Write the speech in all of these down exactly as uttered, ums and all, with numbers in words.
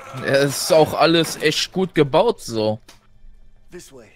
Es ist auch alles echt gut gebaut so. This way.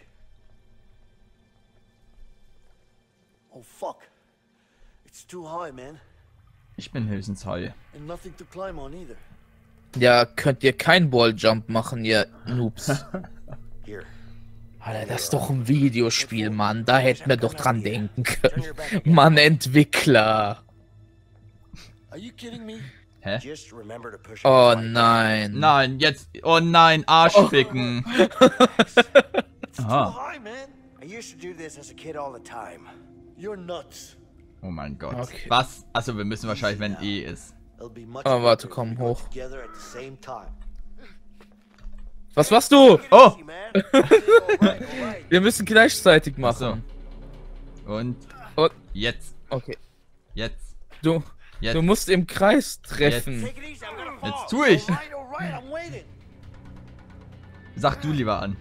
Oh fuck. It's too high, man. Ich bin höchstens high. And nothing to climb on either. Ja, könnt ihr kein Walljump machen, ihr Noobs. Here. Alter, das ist doch ein Videospiel, Mann. Da hätten wir doch dran denken können. Mann, Entwickler. Are you kidding me? Hä? Just remember to push Oh nein. Nein, jetzt. Oh nein, Arschficken. Too Aha. high, man. I used to do this as a kid all the time. You're nuts. Oh mein Gott. Okay. Was? Achso, wir müssen wahrscheinlich, wenn E ist. It'll be much Oh, warte, better komm, if we go hoch. together at the same time. Was machst du? Oh! Easy, man. Alright, alright. Wir müssen gleichzeitig Achso. machen. Und Und, jetzt. okay. Jetzt. Du, Jetzt. du musst im Kreis treffen. Take it easy, I'm gonna fall. Jetzt tu ich. Alright, alright, I'm waiting. Sag du lieber an.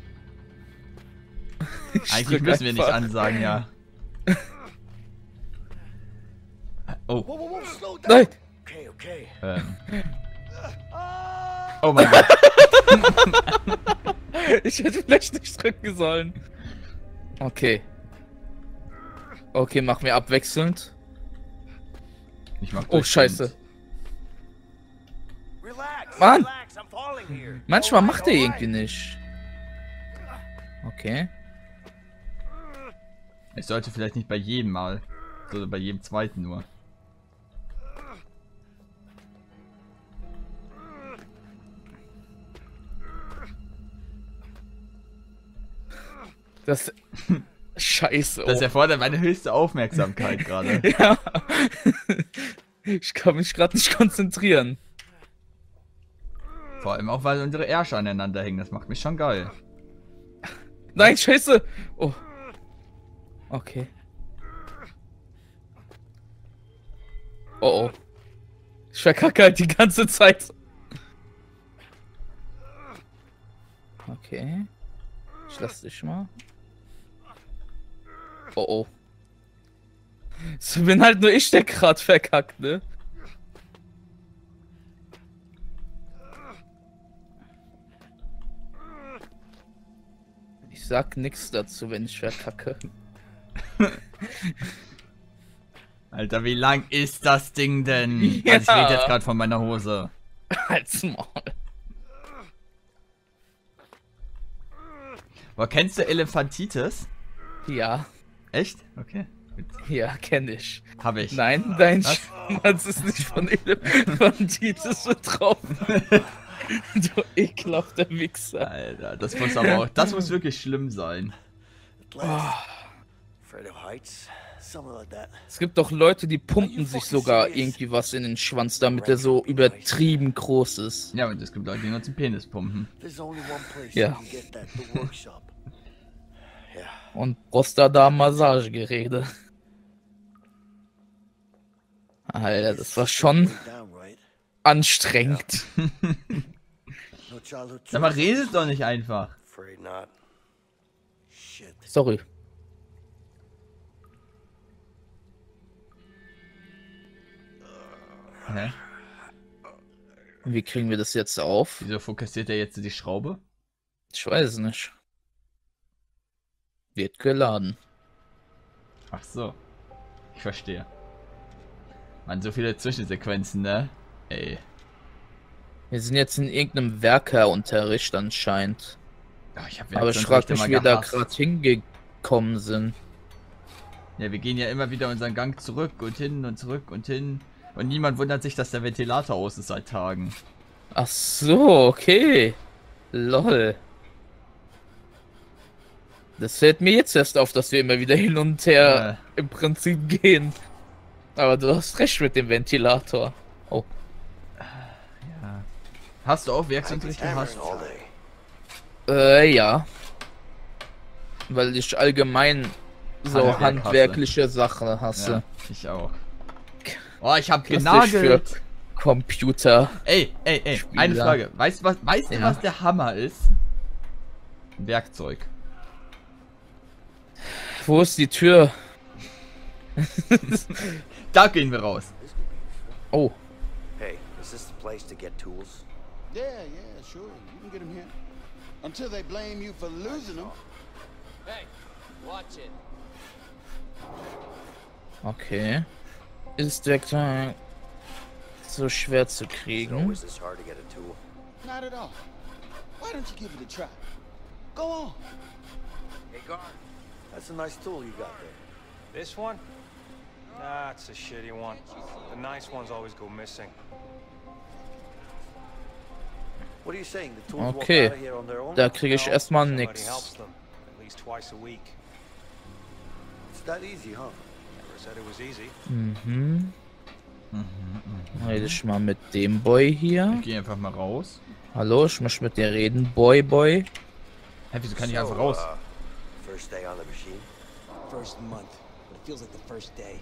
Ich Eigentlich drück müssen wir nicht einfach. ansagen, ja. Oh. Whoa, whoa, whoa, slow down. Nein. Okay, okay. Ähm. Ah. Oh mein Gott. Ich hätte vielleicht nicht drücken sollen. Okay. Okay, machen wir abwechselnd. Ich mach Oh, durch. scheiße. Relax, Mann. relax, I'm falling here. Manchmal Alright, macht er alright. irgendwie nicht. Okay. Ich sollte vielleicht nicht bei jedem Mal, sondern bei jedem zweiten nur. Das. Scheiße. Das Oh. erfordert meine höchste Aufmerksamkeit gerade. Ja. Ich kann mich gerade nicht konzentrieren. Vor allem auch, weil unsere Ärsche aneinander hängen. Das macht mich schon geil. Nein, scheiße. Oh. Okay. Oh oh. Ich verkacke halt die ganze Zeit. Okay. Ich lass dich mal. Oh oh. So bin halt nur ich, der gerade verkackt, ne? Ich sag nichts dazu, wenn ich verkacke. Alter, wie lang ist das Ding denn? Ja. Also ich rede jetzt gerade von meiner Hose. Halt's Maul. Boah, kennst du Elefantitis? Ja, Echt? Okay. Gut. ja, kenn ich. Hab ich. Nein, dein Was? Schwanz ist nicht von Elefantitis betroffen. Du ekelhafter Wichser. Alter, das muss aber auch, das muss wirklich schlimm sein. At last. Afraid of heights? Something like that. Es gibt doch Leute, die pumpen sich sogar irgendwie was in den Schwanz, damit der so übertrieben groß ist. Ja, und es gibt Leute, die nur zum Penis pumpen. There's only one place Ja. you can get that, the workshop. Yeah. Und Prostata-Massagegeräte. Alter, das war schon Down, right? anstrengend. No childhood Sag mal, traumas? redet doch nicht einfach. Afraid not. Shit. Sorry. Hä? Wie kriegen wir das jetzt auf? Wieso fokussiert er jetzt die Schraube? Ich weiß es nicht. Wird geladen. Ach so. Ich verstehe. Man, so viele Zwischensequenzen, ne? Ey. Wir sind jetzt in irgendeinem Werkerunterricht anscheinend. Ach, ich hab Aber ich Werkzeugunterricht frage mich, immer wie wir da gehasst. gerade hingekommen sind. Ja, wir gehen ja immer wieder unseren Gang zurück und hin und zurück und hin. Und niemand wundert sich, dass der Ventilator aus ist seit Tagen. Ach so, okay. Lol. Das fällt mir jetzt erst auf, dass wir immer wieder hin und her Äh. im Prinzip gehen. Aber du hast recht mit dem Ventilator. Oh. Ja. Hast du auch I've Werkzeugunterricht been gehasst? hammering all day. Äh, ja. Weil ich allgemein so Handwerk hasse. handwerkliche Sachen hasse. Ja, ich auch. Oh, ich hab Lustig für genagelt. Computer. Ey, ey, ey, Spieler. eine Frage. Weißt du, was, weißt du, Ja. was der Hammer ist? Werkzeug. Wo ist die Tür? Da gehen wir raus. This could be useful. Oh. Hey, is this the place to get tools? Yeah, yeah, sure. You can get him here. Until they blame you for losing him. Hey, watch it. Okay. Ist Werkzeug so schwer zu So kriegen? is this hard to get a tool? Not at all. Why don't you give it a try? Go on. Hey, Guard. That's a nice tool you got there. This one? Nah, it's a shitty one. The nice ones always go missing. What are you saying? The tools Okay. walk out of here on their own? Da kriege ich erstmal Somebody nix. helps them, at least twice a week. It's that easy, huh? Never said it was easy. Mhm. Rede ich mal mit dem Boy hier. Ich gehe einfach mal raus. Hallo, ich möchte mit dir reden, Boy, Boy. Hä, wieso kann ich So, einfach raus? uh, first day on the machine. First month, but it feels like the first day.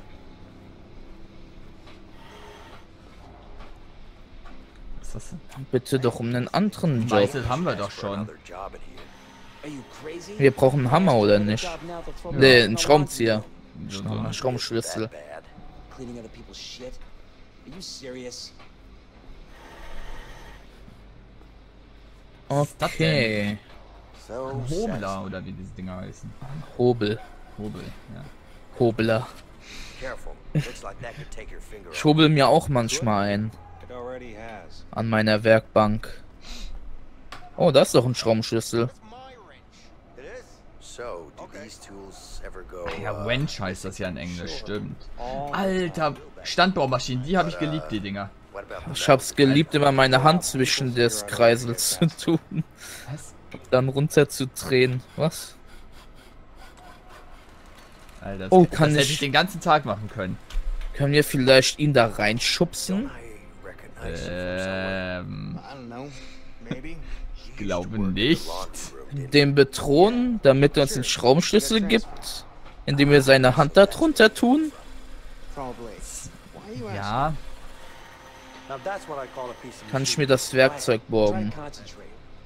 Was ist das denn? Bitte doch um einen anderen Job. Meißel haben wir doch Ask for schon. another job in here. Are you crazy? Wir brauchen einen Hammer, oder nicht? Job now, they'll throw me Ne, out einen on the Schraubenzieher. So, Schraub- so. Schraubenschlüssel. That bad. laundry, Cleaning other people's shit. Are you serious? Okay. So Ein satisfying. Hobler oder wie diese Dinger heißen. Hobel. Hobel, ja. Hobler. Careful. Looks like that could take your finger Ich off. hobel mir auch manchmal ein. It already has. An meiner Werkbank. Oh, da ist doch ein Schraubenschlüssel. It is? So, do these tools ever go? Ja, uh, Wench heißt das ja in Englisch, stimmt. All Alter, Standbaumaschinen, die habe ich geliebt, die Dinger. what about Ich hab's geliebt, immer meine Hand zwischen des Kreisels zu tun. Was? Dann runterzudrehen. Was? Alter, das, Oh, das kann hätte ich- ich den ganzen Tag machen können. Können wir vielleicht ihn da reinschubsen? I recognize him from somewhere. Ähm, I don't know. Maybe. ich glaube Worked in the nicht. laundry room, didn't he? Den bedrohen, damit er uns den Schraubenschlüssel gibt? Indem wir seine Hand da drunter tun? Probably. Why are you asking? Ja, Now that's what I call a piece of Kann ich machinery. mir das Werkzeug Try borgen? and concentrate.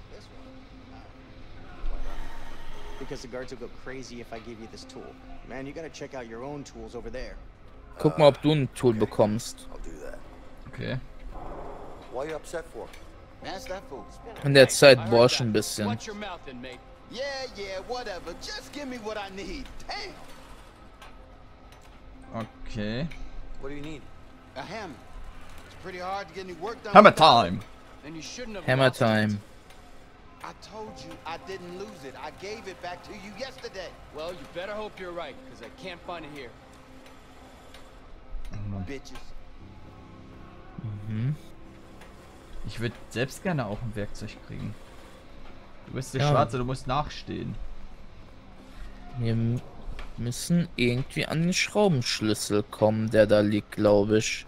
Because the guards will go crazy if I give you this tool. Man, you gotta check out your own tools over there. Guck mal, ob du ein Tool bekommst. I'll do that. okay. What are you upset for? Ask that fool. In der Zeit borsch ein bisschen. Watch your mouth, inmate. Yeah, yeah, whatever. Just give me what I need. Damn. Okay. What do you need? A hammer. It's pretty hard to get any work done. Hammer without it. time. Then you shouldn't have Hammer lost it. Time. I told you I didn't lose it. I gave it back to you yesterday. Well, you better hope you're right, because I can't find it here. Bitches. Ich würde selbst gerne auch ein Werkzeug kriegen. Du bist der Ja. Schwarze, du musst nachstehen. Wir m- müssen irgendwie an den Schraubenschlüssel kommen, der da liegt, glaube ich.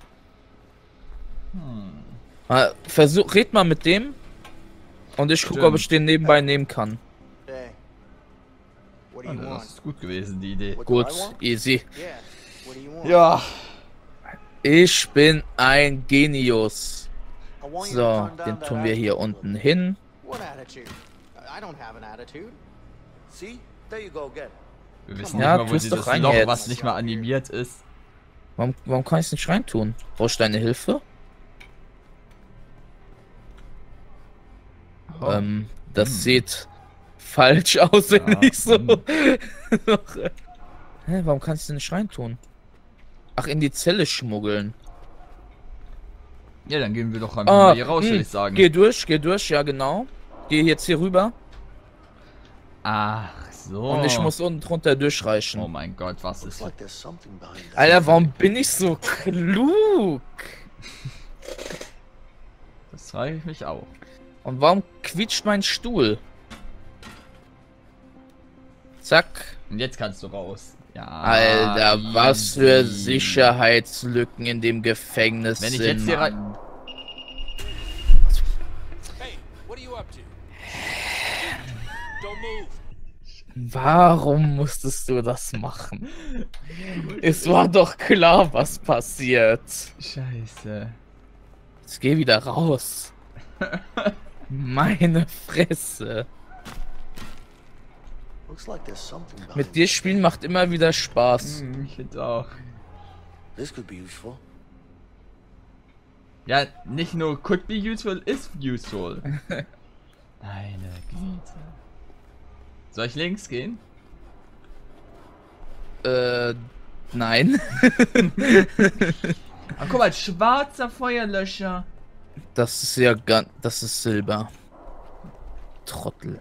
Ah, versuch, red mal mit dem. Und ich gucke, ob ich den nebenbei nehmen kann. Hey. What do you Also, want? das ist gut gewesen, die Idee. What Gut, do I want? easy. Yeah. What do you want? Ja. Ich bin ein Genius. I want you to So, turn down den that tun wir hier attitude. unten hin. What attitude? I I don't have an attitude. See? There you go again. Wir wissen Ja, nicht mal, wo tu's dieses doch rein Loch, jetzt. was nicht mal animiert ist. Warum, warum kann ich es nicht reintun? Brauchst du deine Hilfe? Oh. Ähm, das sieht falsch aus, wenn Ja, ich so. hm. noch, äh, Hä, warum kannst du nicht reintun? Ach, in die Zelle schmuggeln. Ja, dann gehen wir doch einfach Ah, mal hier raus, hm, würde ich sagen. Geh durch, geh durch, ja genau. Geh jetzt hier rüber Ach so. und ich muss unten drunter durchreichen. Oh mein Gott, was Looks ist like there's something behind that. Alter, warum bin ich so klug? das? Frage ich mich auch. Und warum quietscht mein Stuhl? Zack. Und jetzt kannst du raus. Ja. Alter, was für easy. Sicherheitslücken in dem Gefängnis Wenn ich sind. jetzt hier rein. Mann. Hey, what are you up to? Don't move. Warum musstest du das machen? Es war doch klar, was passiert. Scheiße. Jetzt geh wieder raus. Meine Fresse. Looks like there's something behind Mit dir spielen macht immer wieder Spaß. Hm, ich finde auch. This could be useful. Ja, nicht nur could be useful, is useful. Meine Güte. Soll ich links gehen? Äh, nein. Ach, guck mal, schwarzer Feuerlöscher. Das ist ja ganz, das ist Silber. Trottel.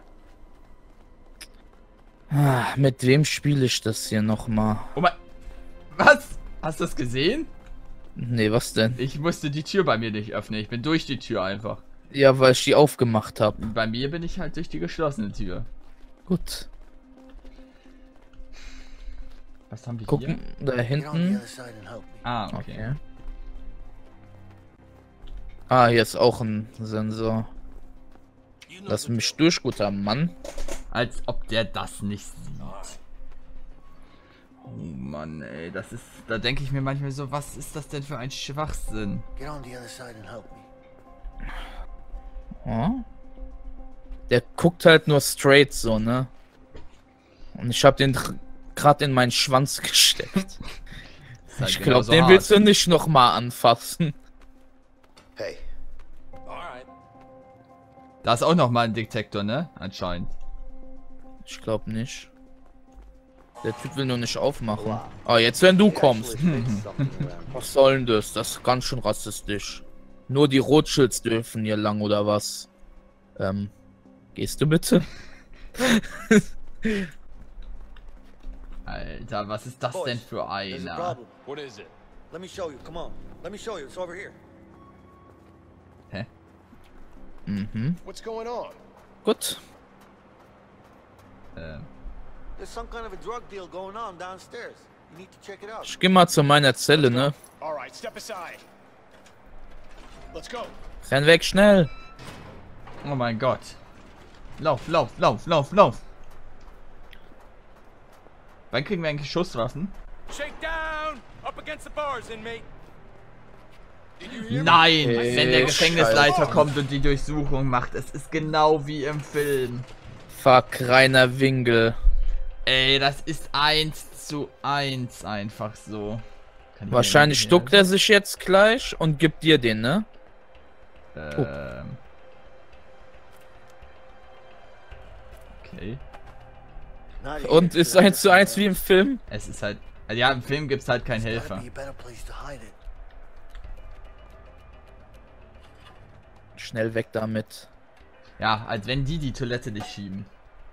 Ah, mit wem spiele ich das hier nochmal? Oh mein... Was? Hast du das gesehen? Nee, was denn? Ich musste die Tür bei mir nicht öffnen. Ich bin durch die Tür einfach. Ja, weil ich die aufgemacht habe. Bei mir bin ich halt durch die geschlossene Tür. Gut. Was haben wir Gucken, hier? da Get on the hinten. other side and help me. Ah, okay. Okay. Ah, hier ist auch ein Sensor. Lass mich durch, guter Mann. Als ob der das nicht sieht. Oh Mann, ey, das ist... Da denke ich mir manchmal so, was ist das denn für ein Schwachsinn? Get on the other side and help me. Oh. Der guckt halt nur straight so, ne? Und ich hab den gerade in meinen Schwanz gesteckt. Ist halt Ich glaube, genauso den hart. willst du nicht nochmal anfassen. Hey, Da ist auch noch mal ein Detektor, ne? Anscheinend. Ich glaube nicht. Der Typ will nur nicht aufmachen. Ah, jetzt wenn du kommst. Was soll denn das? Das ist ganz schön rassistisch. Nur die Rothschilds dürfen hier lang, oder was? Ähm, gehst du bitte? Alter, was ist das Boys, denn für there's a einer? problem. What is it? Let me show you. Come on. Let me show you. It's over here. Hä? Mhm. What's going on? Gut. Ähm, There's some kind of a drug deal going on downstairs. You need to check it out. Ich geh mal zu meiner Zelle, ne? All right, step aside. Let's go. Renn weg, schnell. oh mein Gott. Lauf, lauf, lauf, lauf, lauf. Wann kriegen wir eigentlich Schusswaffen? Shake down! Up against the bars, inmate! Nein! Ey, Wenn der Gefängnisleiter Scheiße. kommt und die Durchsuchung macht. Es ist genau wie im Film. Fuck, reiner Winkel. Ey, das ist eins zu eins einfach so. Kann ich Wahrscheinlich hier duckt er sich jetzt gleich und gibt dir den, ne? Ähm. Okay. Not here. Und ist eins zu eins wie im Film? Es ist halt. Ja, im Film gibt es halt keinen There's gotta Helfer. be a better place to hide it. Schnell weg damit. Ja, als wenn die die Toilette nicht schieben.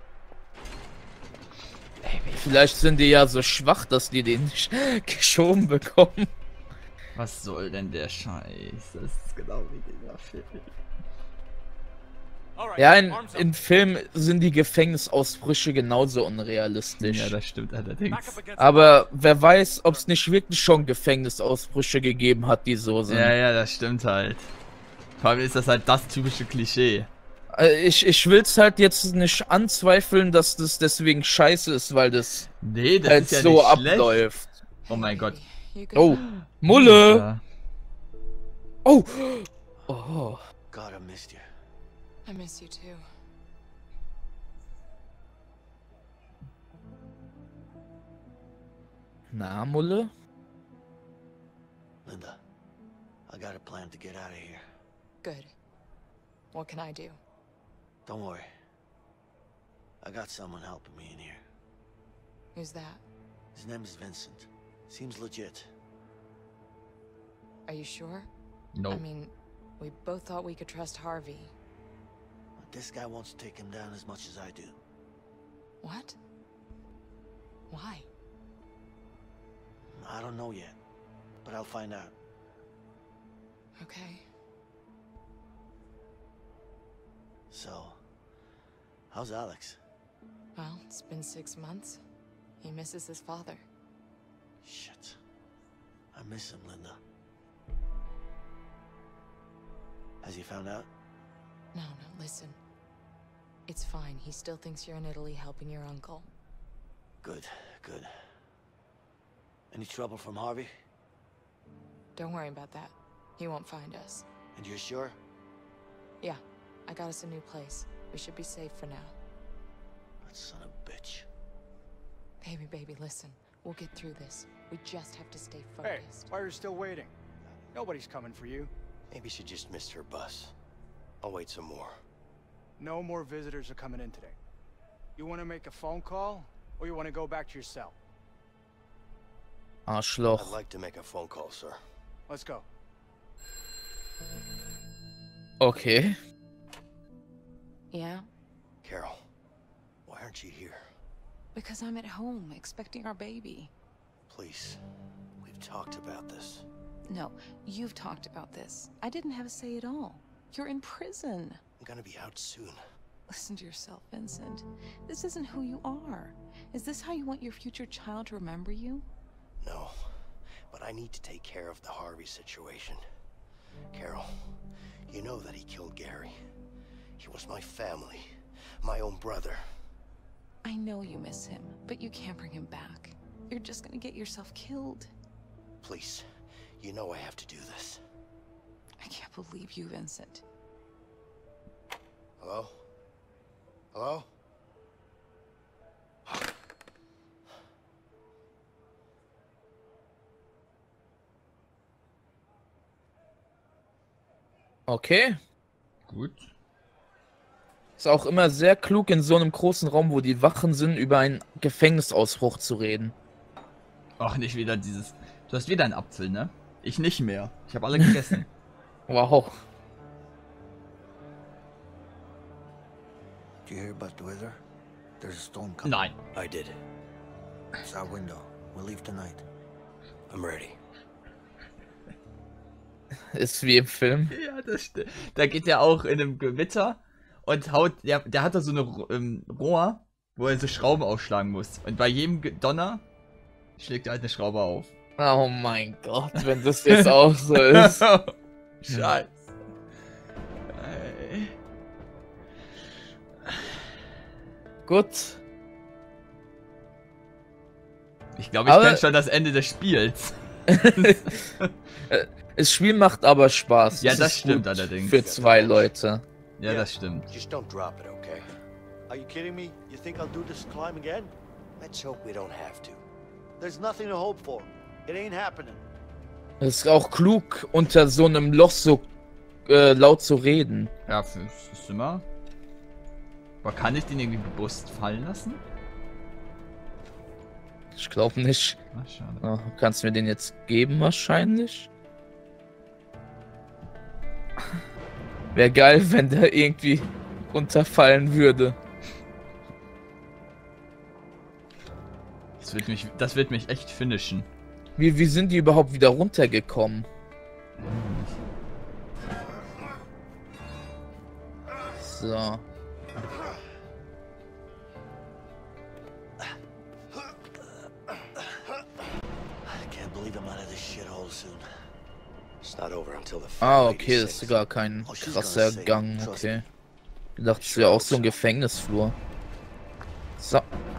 Vielleicht sind die ja so schwach, dass die den nicht geschoben bekommen. Was soll denn der Scheiß? Das ist genau wie dieser Film. Alright, Ja, in, arms up. in Filmen sind die Gefängnisausbrüche genauso unrealistisch. Ja, das stimmt Back allerdings. up against Aber wer weiß, ob es nicht wirklich schon Gefängnisausbrüche gegeben hat, die so sind. Ja, ja, das stimmt halt. Vor allem ist das halt das typische Klischee. Äh, Ich, ich will es halt jetzt nicht anzweifeln, dass das deswegen scheiße ist, weil das Nee, das halt ist ja so nicht schlecht. abläuft. Oh mein Gott. You good? Oh, Mulle! Ja. Oh! Oh. God, I missed you. I miss you too. Na, Mulle? Linda, I got a plan to get out of here. Good. What can I do? Don't worry. I got someone helping me in here. Who's that? His name is Vincent. Seems legit. Are you sure? No. I mean, we both thought we could trust Harvey. But this guy wants to take him down as much as I do. What? Why? I don't know yet, but I'll find out. Okay. So, how's Alex? Well, it's been six months. He misses his father. Shit. I miss him, Linda. Has he found out? No, no, listen. It's fine. He still thinks you're in Italy helping your uncle. Good, good. Any trouble from Harvey? Don't worry about that. He won't find us. And you're sure? Yeah, I got us a new place. We should be safe for now. That son of a bitch. Baby, baby, listen. We'll get through this. We just have to stay Hey, focused. why are you still waiting? Nobody's coming for you. Maybe she just missed her bus. I'll wait some more. No more visitors are coming in today. You want to make a phone call, or you want to go back to your cell? I'd Arschloch. like to make a phone call, sir. Let's go. Okay. Yeah? Carol, why aren't you here? Because I'm at home, expecting our baby. Please, we've talked about this. No, you've talked about this. I didn't have a say at all. You're in prison. I'm gonna be out soon. Listen to yourself, Vincent. This isn't who you are. Is this how you want your future child to remember you? No, but I need to take care of the Harvey situation. Carol, you know that he killed Gary. He was my family, my own brother. I know you miss him, but you can't bring him back. You're just gonna get yourself killed. Please, you know I have to do this. I can't believe you, Vincent. Hello? Hello? Okay. Gut. Ist auch immer sehr klug, in so einem großen Raum, wo die Wachen sind, über einen Gefängnisausbruch zu reden. Ach, nicht wieder dieses... Du hast wieder einen Apfel, ne? Ich nicht mehr. Ich habe alle gegessen. Wow. Do you hear about the weather? There's a storm coming. Nein. I did. It's our window. We'll leave tonight. I'm ready. Ist wie im Film. Ja, das stimmt. Da geht er auch in einem Gewitter und haut... Der, der hat da so eine ähm, Rohr, wo er so Schrauben aufschlagen muss. Und bei jedem Ge- Donner schlägt er halt eine Schraube auf. Oh mein Gott, wenn das jetzt auch so ist. Scheiße. Ey. Gut. Ich glaube, ich Aber- kenne schon das Ende des Spiels. Das Spiel macht aber Spaß. Ja, Das das ist stimmt gut allerdings. Für zwei Leute. Ja, das stimmt. Just don't drop it, okay? Are you kidding me? You think I'll do this climb again? Let's hope we don't have to. There's nothing to hope for. It ain't happening. Es ist auch klug, unter so einem Loch so äh, laut zu reden. Ja, für ist immer. Aber kann ich den irgendwie bewusst fallen lassen? Ich glaube nicht. Ach, schade. Oh, kannst du mir den jetzt geben wahrscheinlich? Wäre geil, wenn der irgendwie runterfallen würde. Das wird mich, das wird mich echt finishen. Wie, wie sind die überhaupt wieder runtergekommen? So. I can't believe I'm out of this shithole soon. It's not over until the Ah, fat okay, lady das ist sings. sogar kein Oh, she's krasser gonna sing. Gang, Trust okay. Ich dachte, es wäre auch so ein Gefängnisflur. So.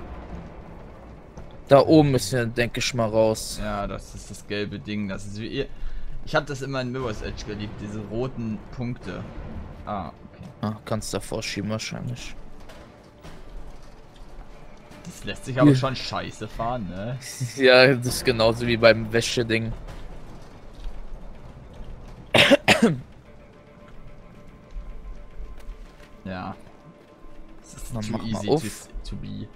Da oben müssen wir, denke ich, mal raus. Ja, das ist das gelbe Ding. Das ist wie ihr. Ich habe das immer in Mirror's Edge geliebt, diese roten Punkte. Ah, okay. Ah, kannst davor schieben wahrscheinlich. Das lässt sich aber Ja. schon scheiße fahren, ne? Ja, das ist genauso wie beim Wäscheding. Ja. Das ist Dann too mach mal easy auf. to, to be.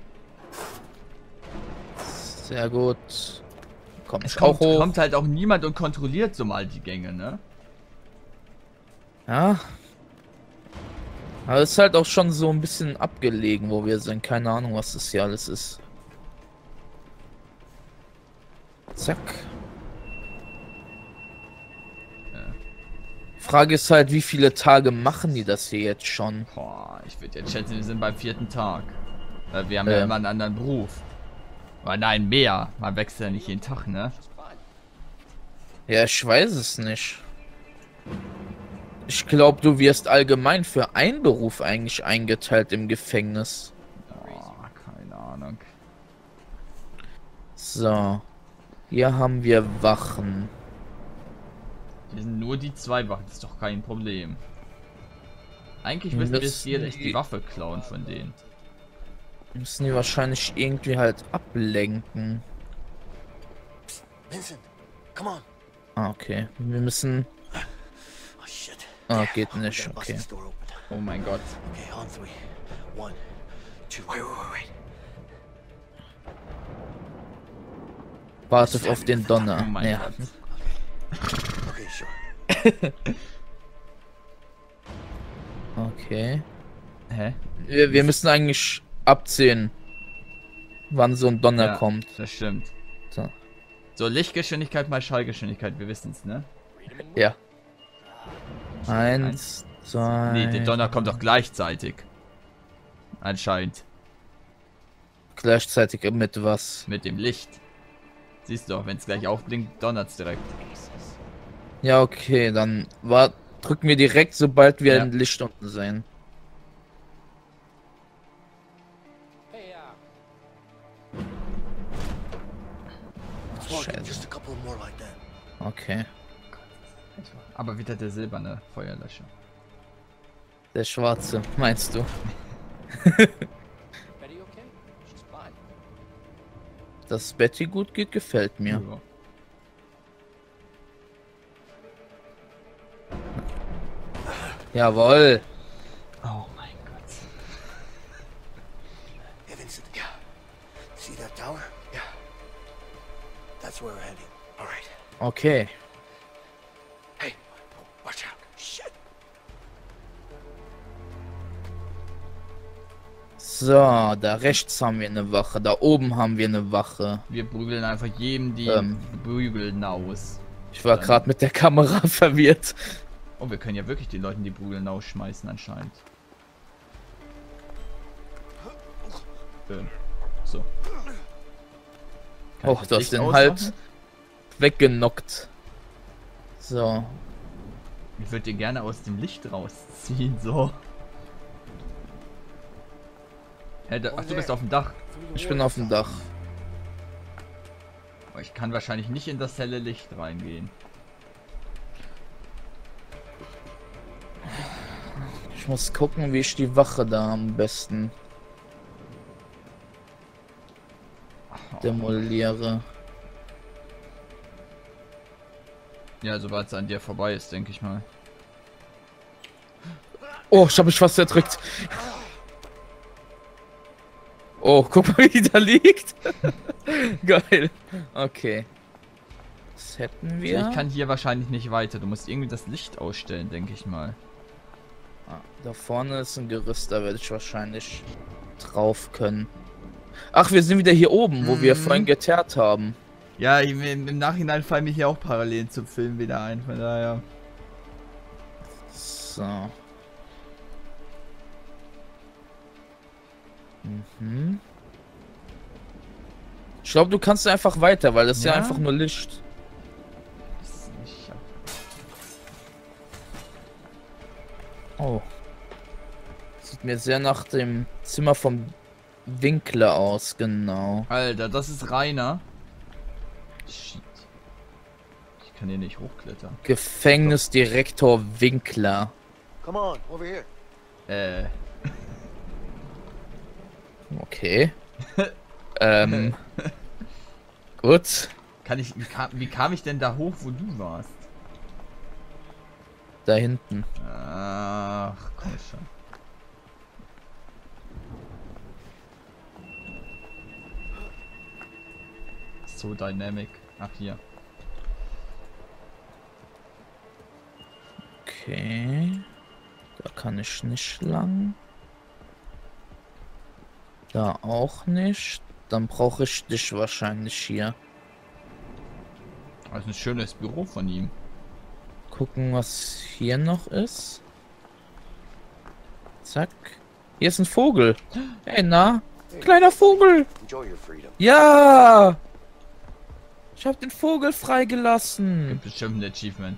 Sehr gut. Komm Es ich auch kommt, hoch. kommt halt auch niemand und kontrolliert so mal die Gänge, ne? Ja. Aber es ist halt auch schon so ein bisschen abgelegen, wo wir sind. Keine Ahnung, was das hier alles ist. Zack. Frage ist halt, wie viele Tage machen die das hier jetzt schon? Boah, ich würde jetzt schätzen, wir sind beim vierten Tag. Weil wir haben ja Ja. immer einen anderen Beruf. Aber nein, mehr. Man wechselt ja nicht jeden Tag, ne? Ja, ich weiß es nicht. Ich glaube, du wirst allgemein für einen Beruf eigentlich eingeteilt im Gefängnis. Oh, keine Ahnung. So. Hier haben wir Wachen. Hier sind nur die zwei Wachen, das ist doch kein Problem. Eigentlich Wir müssen wir müssen hier echt die- die Waffe klauen von denen. Müssen die wahrscheinlich irgendwie halt ablenken. Vincent, come on. Ah, okay. Wir müssen Ah, geht nicht, Gotta bust okay. this door open. Oh mein Gott. Okay, on three. One, two. Wait, wait, wait, wait. Wartet auf den Donner. Oh mein Ja. Gott. Okay, sure. Okay. Hä? Wir, wir müssen eigentlich abzählen, wann so ein Donner Ja, kommt. das stimmt. So. So, Lichtgeschwindigkeit mal Schallgeschwindigkeit, wir wissen es, ne? Ja. Eins, zwei. Nee, der Donner kommt doch gleichzeitig. Anscheinend. Gleichzeitig mit was? Mit dem Licht. Siehst du doch, wenn es gleich aufblinkt, donnert's direkt. Ja, okay, dann war, drücken wir direkt, sobald wir Ja. ein Licht unten sehen. Morgan, just a couple more like that. Okay. Aber wieder der silberne Feuerlöscher. Der schwarze, meinst du? Dass Betty gut geht, gefällt mir. Ja. Jawohl. Oh mein Gott. Hey, Vincent. Yeah. See that tower? Yeah. That's where we're heading. All right. Okay. Hey, watch out. Shit. So, da rechts haben wir eine Wache, da oben haben wir eine Wache. Wir prügeln einfach jedem die Ähm. Prügeln aus. Ich war Dann- gerade mit der Kamera verwirrt. Oh, wir können ja wirklich den Leuten die Prügeln ausschmeißen anscheinend. Ähm. So. Kann Oh, ich das du hast Licht den ausmachen? Hals weggenockt. So. Ich würde den gerne aus dem Licht rausziehen, so. Hä, da, ach, du bist auf dem Dach. Ich bin auf dem Dach. Oh, ich kann wahrscheinlich nicht in das helle Licht reingehen. Ich muss gucken, wie ich die Wache da am besten demoliere. Ja, sobald es an dir vorbei ist, denke ich mal. Oh, ich habe mich fast erdrückt. Oh, guck mal, wie die da liegt. Geil. Okay. Das hätten wir. Ich kann hier wahrscheinlich nicht weiter. Du musst irgendwie das Licht ausstellen, denke ich mal. Ah, da vorne ist ein Gerüst, da werde ich wahrscheinlich drauf können. Ach, wir sind wieder hier oben, wo wir Mhm. vorhin geteert haben. Ja, im, im Nachhinein fallen mir hier auch Parallelen zum Film wieder ein, von daher. So. Mhm. Ich glaube, du kannst einfach weiter, weil das ist ja, Ja? einfach nur Licht. Oh. Sieht mir sehr nach dem Zimmer vom Winkler aus, genau. Alter, das ist Rainer. Shit. Ich kann hier nicht hochklettern. Gefängnisdirektor Winkler. Come on, over here. Äh. Okay. ähm. Gut. Kann ich. Wie kam, wie kam ich denn da hoch, wo du warst? Da hinten. Ach, komm schon. So dynamic. Ach, hier. Okay. Da kann ich nicht lang. Da auch nicht. Dann brauche ich dich wahrscheinlich hier. Das ist ein schönes Büro von ihm. Gucken, was hier noch ist. Zack. Hier ist ein Vogel. Hey, na? Kleiner Vogel. Enjoy your freedom. Ja! Ich habe den Vogel freigelassen. Gibt bestimmt ein Achievement.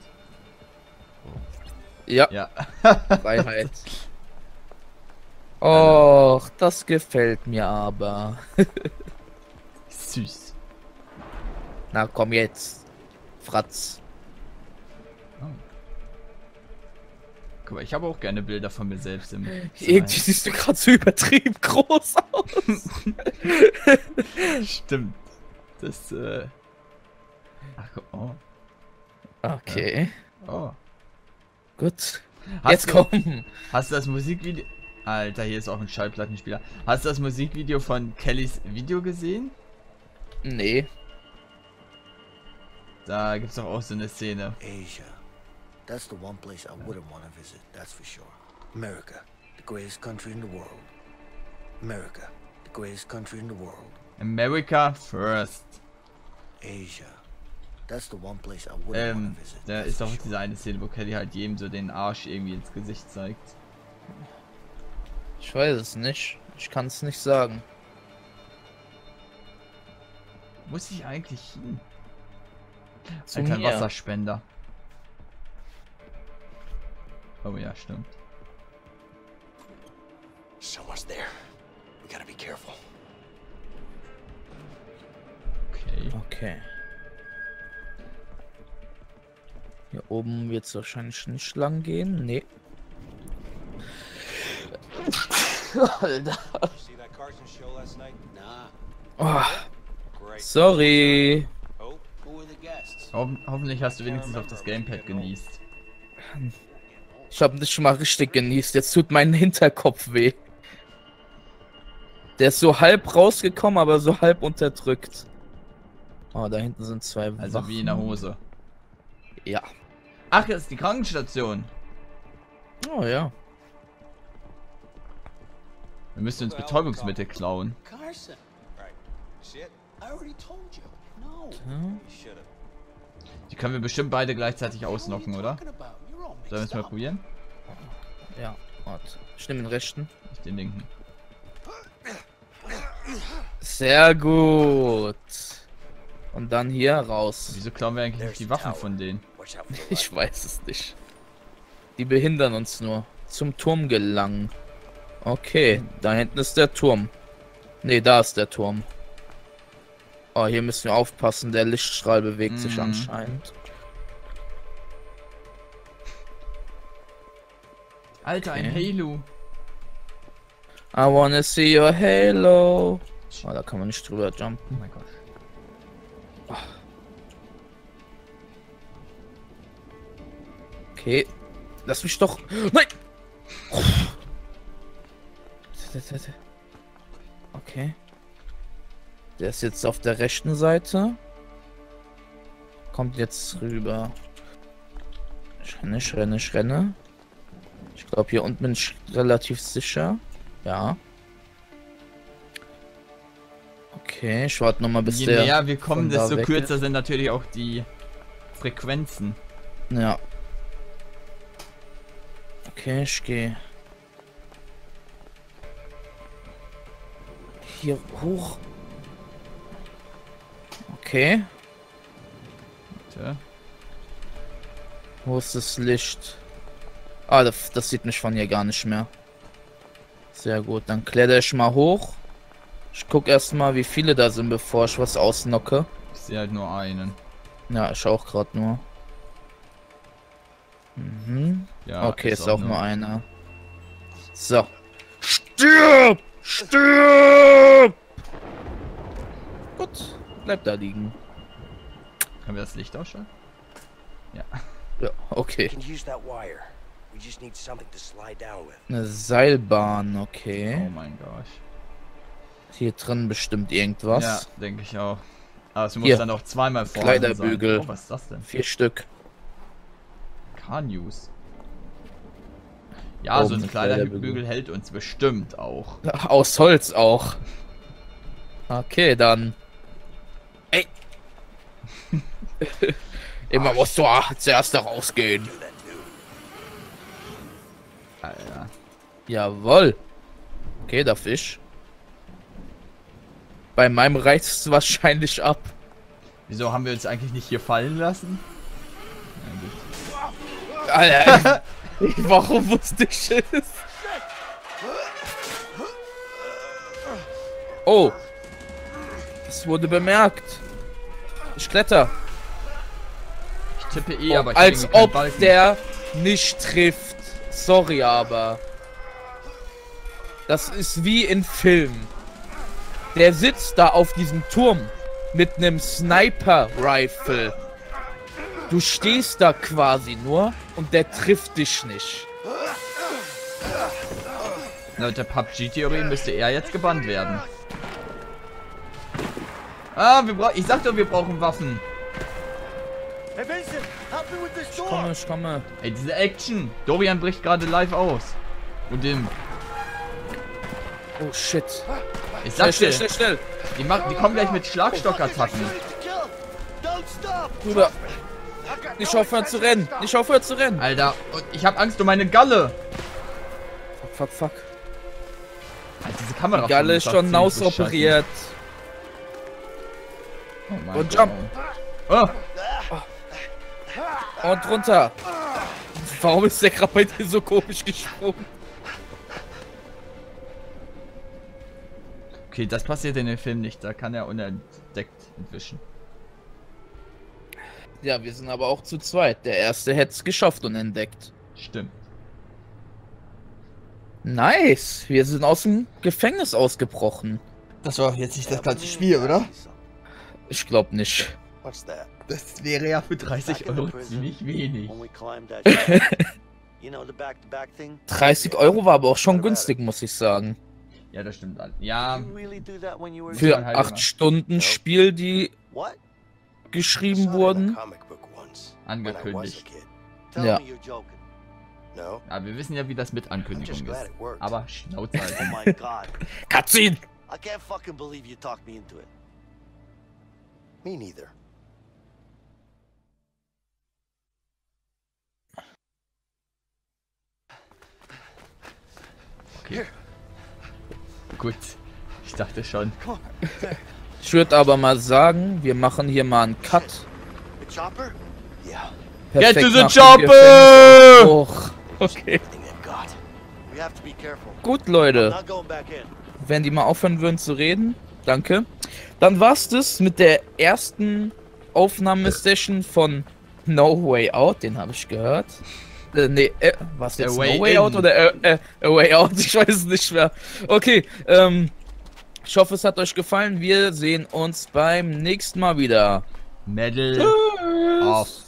Ja, Ja. Freiheit. Och, das gefällt mir aber. Süß. Na komm jetzt. Fratz. Guck mal, ich habe auch gerne Bilder von mir selbst im Irgendwie siehst du gerade so übertrieben groß aus. Stimmt. Das, äh... Ach, guck, oh. Okay. Oh. Gut. Hast Jetzt du, komm. Hast du das Musikvideo... Alter, hier ist auch ein Schallplattenspieler. Hast du das Musikvideo von Kellys Video gesehen? Nee. Da gibt's doch auch so eine Szene. Asia. That's the one place I wouldn't want to visit, that's for sure. America, the greatest country in the world. America, the greatest country in the world. America first. Asia. That's the one place I wouldn't Ähm, want to visit. da that's ist for auch sure. diese eine Szene, wo Kelly halt jedem so den Arsch irgendwie ins Gesicht zeigt. Ich weiß es nicht. Ich kann es nicht sagen. Muss ich eigentlich hin? Zu Alter, ein mir. Wasserspender. Oh ja, stimmt. Someone's there. We gotta be careful. Okay. Okay. Hier oben wird es wahrscheinlich nicht lang gehen. Nee. Alter. See that Carson show last night? Nah. Oh, Great. sorry. Oh, Who were the guests? Hoffen, hoffentlich hast du wenigstens auf das Gamepad genießt. Ich habe nicht mal richtig genießt. Jetzt tut mein Hinterkopf weh. Der ist so halb rausgekommen, aber so halb unterdrückt. Oh, da hinten sind zwei Also Wachen. wie in der Hose. Ja. Ach, das ist die Krankenstation. Oh ja. Wir müssen uns Betäubungsmittel klauen. Carson, right. See it? I already told you. No. Hm? You should have. Die können wir bestimmt beide gleichzeitig ausnocken, oder? Talking about? You're all Sollen wir es mixed mal up. probieren? Ja. Warte. Ich nehme den rechten. Ich den linken. Sehr gut. Und dann hier raus. Wieso klauen wir eigentlich nicht die Waffen von denen? Watch out for the Ich weiß es nicht. Die behindern uns nur. Zum Turm gelangen. Okay, da hinten ist der Turm. Ne, da ist der Turm. Oh, hier müssen wir aufpassen. Der Lichtstrahl bewegt sich Mhm. anscheinend. Alter, ein Okay. Halo. I wanna see your halo. Oh, da kann man nicht drüber jumpen. Oh mein Gott. Okay. Lass mich doch. Nein! Okay. Der ist jetzt auf der rechten Seite. Kommt jetzt rüber. Ich renne, ich renne, ich renne. Ich glaube, hier unten bin ich relativ sicher. Ja. Okay, ich warte nochmal bis Je der... näher wir kommen, von da desto weg kürzer sind natürlich auch die Frequenzen. Ja. Okay, ich gehe hier hoch. Okay. Bitte. Wo ist das Licht? Ah, das, das sieht mich von hier gar nicht mehr. Sehr gut, dann kletter ich mal hoch. Ich guck erstmal, wie viele da sind, bevor ich was ausnocke. Ich sehe halt nur einen. Ja, ich auch gerade nur. Mhm. Ja, Okay, ist auch nur einer. So. Stirb! Stirb! Gut, bleib da liegen. Können wir das Licht ausschalten? Ja. Ja, okay. We can use that wire. We just need something to slide down with. Eine Seilbahn, Oh okay. mein Gott. Hier drin bestimmt irgendwas. Ja, denke ich auch. Aber es muss Hier. dann auch zweimal vorne Kleiderbügel. sein. Oh, was ist das denn? Vier Stück. Car-News. Ja, Oh, so ein mit Kleiderbügel Kleiderbügel. hält uns bestimmt auch. Aus Holz auch. Okay, dann. Ey. Immer musst du ah, zuerst da rausgehen. Alter. Jawohl. Okay, der Fisch. Bei meinem reißt es wahrscheinlich ab. Wieso haben wir uns eigentlich nicht hier fallen lassen? Na gut. Alter, warum wusste ich es? Oh. Es wurde bemerkt. Ich kletter. Ich tippe eh, Oh, aber ich als hab irgendwie keinen ob Balken. der nicht trifft. Sorry, aber. Das ist wie in Filmen. Der sitzt da auf diesem Turm mit einem Sniper-Rifle. Du stehst da quasi nur und der trifft dich nicht. Laut der P U B G-Theorie müsste er jetzt gebannt werden. Ah, wir brauchen. Ich sag doch, wir brauchen Waffen. Hey Vincent, help me with this Ich door. komme, ich komme. Ey, diese Action. Dorian bricht gerade live aus. Und dem. Oh shit. Ich Schnell, sag schnell, dir, schnell, schnell. die, machen, die kommen gleich mit Schlagstockattacken. Don't stop. Bruder. Nicht aufhören zu rennen. Nicht aufhören zu rennen. Alter, und ich hab Angst um meine Galle. Fuck, fuck, fuck. Alter, diese Kamera. Die Galle ist schon ausoperiert. Oh mein Und Gott. jump. Oh. Und runter. Warum ist der gerade bei dir so komisch gesprungen? Okay, das passiert in dem Film nicht. Da kann er unentdeckt entwischen. Ja, wir sind aber auch zu zweit. Der erste hätte es geschafft und entdeckt. Stimmt. Nice. Wir sind aus dem Gefängnis ausgebrochen. Das war jetzt nicht das ganze Spiel, oder? Ich glaube nicht. What's that? Das wäre ja für dreißig Euro ziemlich wenig. When we climbed that shaft. You know the back-to-back thing? dreißig Euro war aber auch schon günstig, muss ich sagen. Ja, das stimmt. Ja, You really do that when you were Für halt acht immer. Stunden Spiel, die What? geschrieben wurden. angekündigt. Ja. No. Ja, wir wissen ja, wie das mit I'm just Ankündigung glad ist. it worked. Aber Schnauze Oh halt. my god. Cutscene! I can't fucking believe you talked me into it. Me neither. Okay. Gut. Ich dachte schon. Ich würde aber mal sagen, wir machen hier mal einen Cut. The chopper? Yeah. Get to the nach dem chopper! Gefängnisausbruch. Okay. Everything they've got. We have to be careful. Gut, I'm Leute. not going back in. Wenn die mal aufhören würden zu reden. Danke. Dann war's das mit der ersten Aufnahmesession von No Way Out. Den habe ich gehört. Äh, nee, äh, was jetzt? A Way No Way In. Out oder äh, äh, A Way Out? Ich weiß es nicht mehr. Okay, ähm, ich hoffe, es hat euch gefallen. Wir sehen uns beim nächsten Mal wieder. Medal Tschüss. of